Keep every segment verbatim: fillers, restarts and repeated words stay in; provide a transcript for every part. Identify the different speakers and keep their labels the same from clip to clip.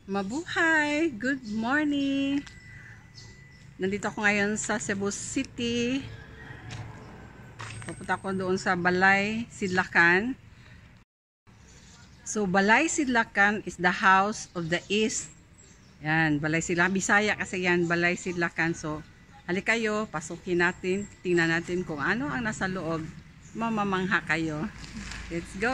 Speaker 1: Mabuhay! Good morning! Nandito ako ngayon sa Cebu City. Pupunta ko doon sa Balay Sidlakan. So, Balay Sidlakan is the house of the East. Yan, Balay Sidlakan. Bisaya kasi yan, Balay Sidlakan. So, halik kayo, pasukin natin. Tingnan natin kung ano ang nasa loob. Mamamangha kayo. Let's go!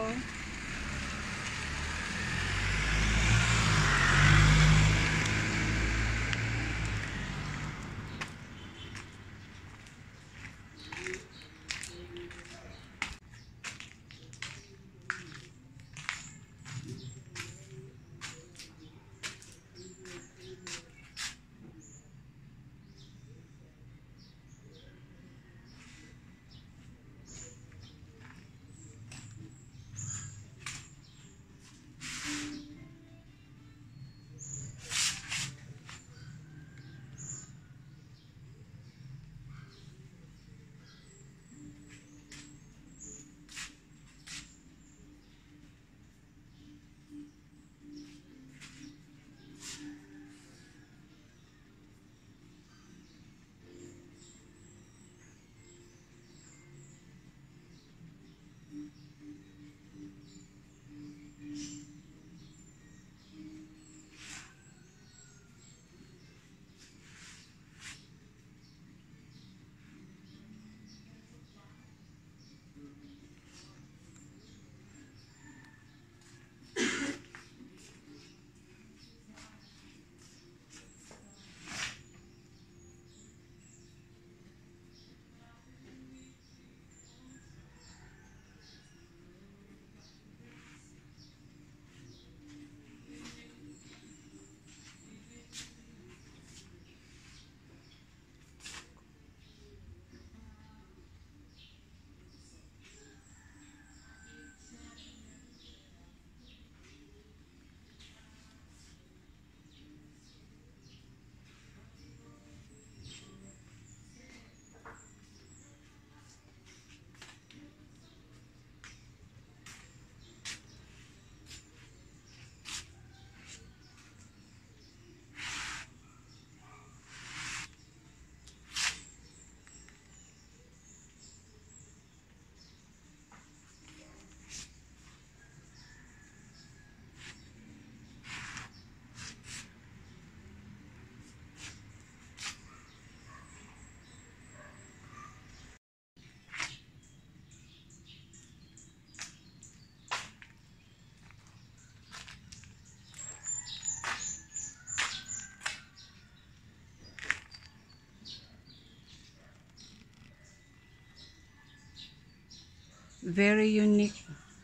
Speaker 1: Very unique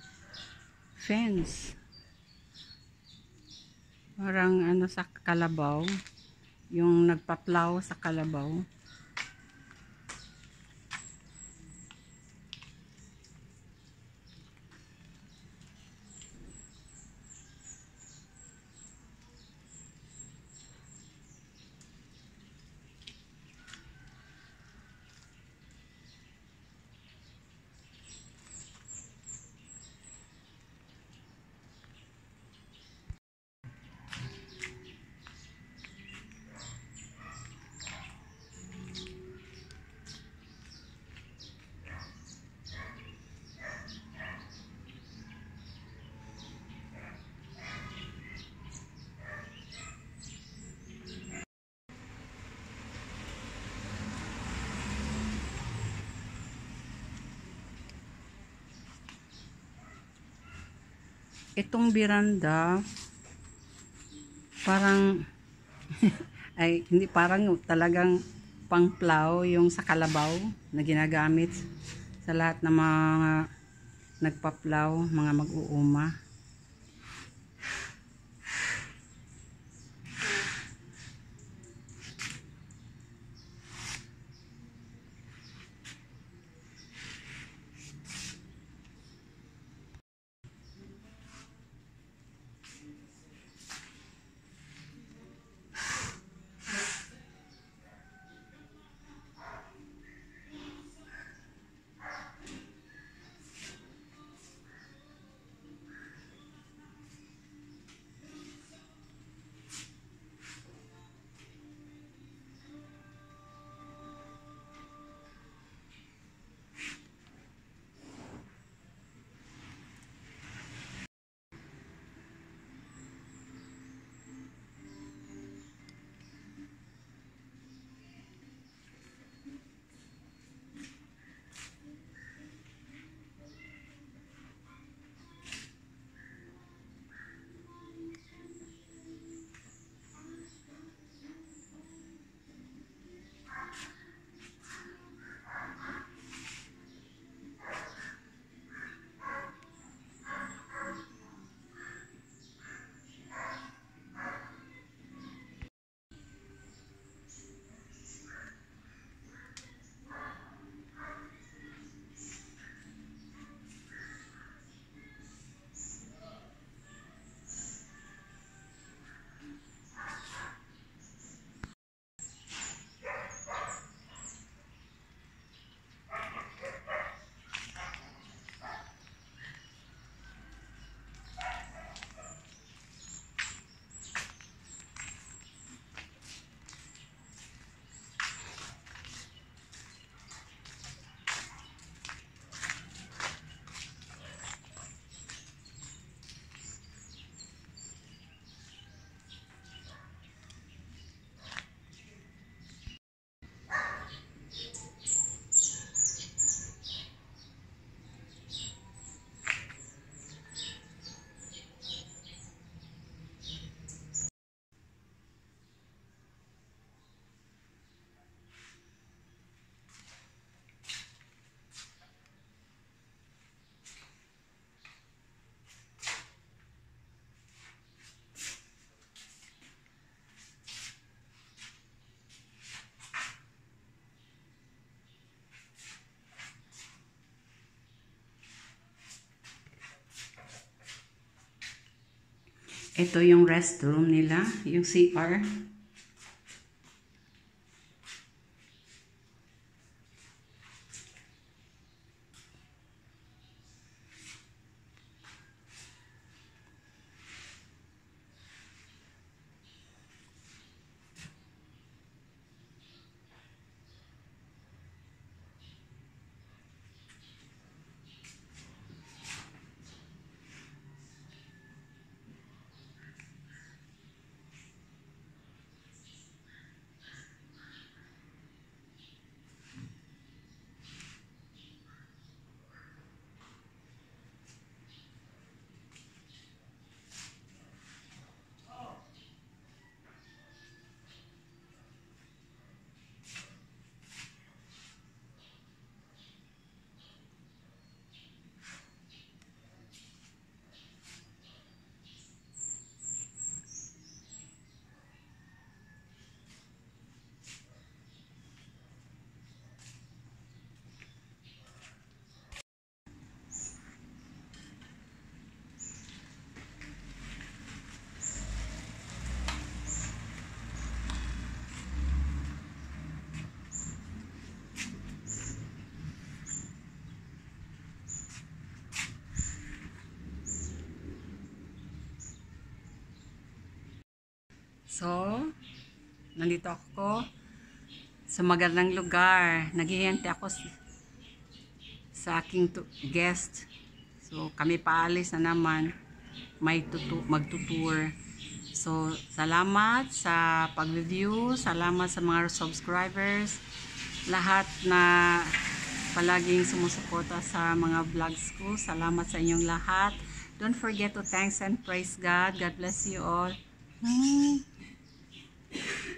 Speaker 1: fence. Parang ano sa kalabaw. Yung nagpa-plow sa kalabaw. Itong biranda parang ay hindi parang talagang pang-plow yung sa kalabaw na ginagamit sa lahat ng mga nagpa-plow, mga mag-uuma. Ito yung restroom nila, yung C R. So, nandito ako sa magandang lugar. Naghihintay ako sa aking guest. So, kami paalis na naman. May tutu magtutour. So, salamat sa pag-review. Salamat sa mga subscribers. Lahat na palaging sumusuporta sa mga vlogs ko. Salamat sa inyong lahat. Don't forget to thanks and praise God. God bless you all. Hmm.